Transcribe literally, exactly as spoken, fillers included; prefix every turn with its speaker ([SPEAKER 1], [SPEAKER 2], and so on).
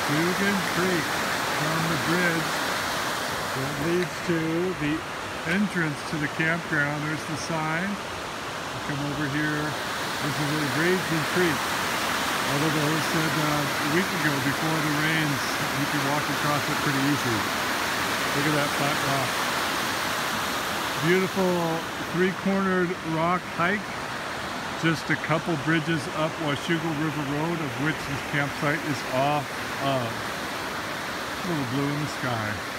[SPEAKER 1] Dugan Creek from the bridge that leads to the entrance to the campground. There's the sign. You come over here. This is a raging creek. Although the host said uh, a week ago before the rains, you can walk across it pretty easy. Look at that flat rock. Beautiful three-cornered rock hike. Just a couple bridges up Washougal River Road, of which this campsite is off of. A little blue in the sky.